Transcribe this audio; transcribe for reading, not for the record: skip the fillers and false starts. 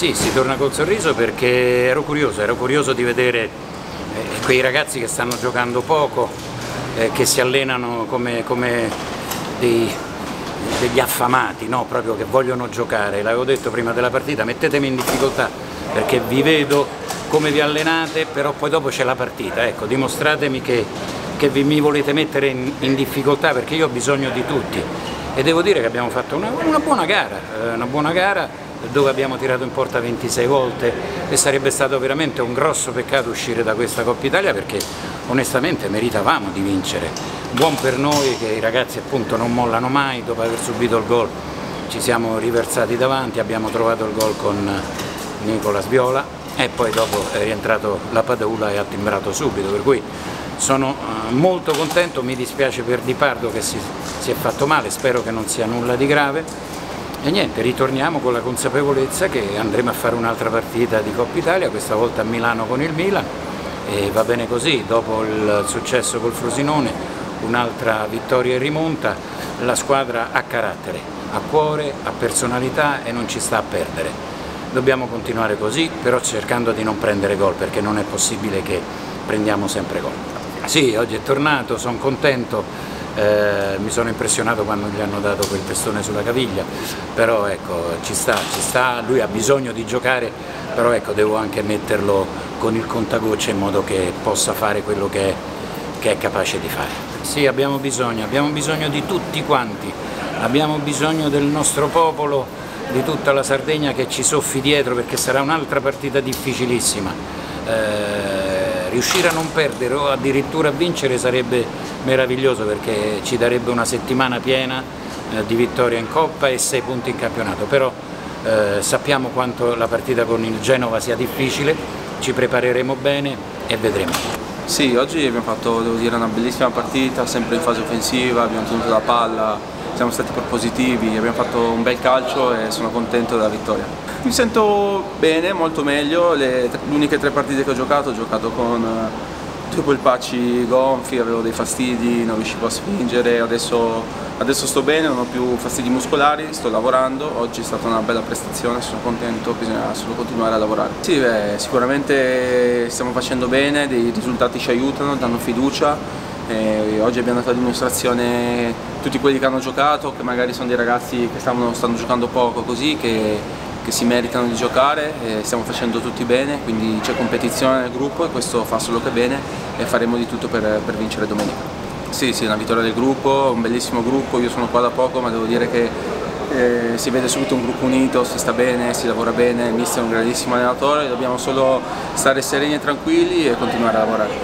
Sì, si torna col sorriso perché ero curioso di vedere quei ragazzi che stanno giocando poco, che si allenano come degli affamati, no? Proprio che vogliono giocare. L'avevo detto prima della partita, mettetemi in difficoltà perché vi vedo come vi allenate, però poi dopo c'è la partita, ecco, dimostratemi che mi volete mettere in difficoltà perché io ho bisogno di tutti. E devo dire che abbiamo fatto una buona gara dove abbiamo tirato in porta 26 volte e sarebbe stato veramente un grosso peccato uscire da questa Coppa Italia perché onestamente meritavamo di vincere. Buon per noi che i ragazzi appunto non mollano mai, dopo aver subito il gol ci siamo riversati davanti, abbiamo trovato il gol con Nicolas Viola e poi dopo è rientrato la Padula e ha timbrato subito, per cui sono molto contento, mi dispiace per Di Pardo che si è fatto male, spero che non sia nulla di grave. E niente, ritorniamo con la consapevolezza che andremo a fare un'altra partita di Coppa Italia, questa volta a Milano con il Milan, e va bene così, dopo il successo col Frosinone, un'altra vittoria e rimonta, la squadra ha carattere, ha cuore, ha personalità e non ci sta a perdere. Dobbiamo continuare così, però cercando di non prendere gol, perché non è possibile che prendiamo sempre gol. Sì, oggi è tornato, sono contento. Mi sono impressionato quando gli hanno dato quel testone sulla caviglia, però ecco, ci sta, lui ha bisogno di giocare, però ecco, devo anche metterlo con il contagocce in modo che possa fare quello che è capace di fare. Sì, abbiamo bisogno di tutti quanti, abbiamo bisogno del nostro popolo, di tutta la Sardegna che ci soffi dietro perché sarà un'altra partita difficilissima. Riuscire a non perdere o addirittura a vincere sarebbe meraviglioso perché ci darebbe una settimana piena di vittoria in Coppa e 6 punti in campionato, però sappiamo quanto la partita con il Genova sia difficile, ci prepareremo bene e vedremo. Sì, oggi abbiamo fatto, devo dire, una bellissima partita, sempre in fase offensiva, abbiamo tenuto la palla, siamo stati propositivi, abbiamo fatto un bel calcio e sono contento della vittoria. Mi sento bene, molto meglio, le uniche 3 partite che ho giocato con 2 polpacci gonfi, avevo dei fastidi, non riuscivo a spingere, adesso sto bene, non ho più fastidi muscolari, sto lavorando, oggi è stata una bella prestazione, sono contento, bisogna solo continuare a lavorare. Sì, sicuramente stiamo facendo bene, dei risultati ci aiutano, danno fiducia. Oggi abbiamo dato a dimostrazione tutti quelli che hanno giocato, che magari sono dei ragazzi che stanno giocando poco così, che si meritano di giocare, stiamo facendo tutti bene, quindi c'è competizione nel gruppo e questo fa solo che bene e faremo di tutto per vincere domenica. Sì, una vittoria del gruppo, un bellissimo gruppo, io sono qua da poco ma devo dire che si vede subito un gruppo unito, si sta bene, si lavora bene, il mister è un grandissimo allenatore, dobbiamo solo stare sereni e tranquilli e continuare a lavorare.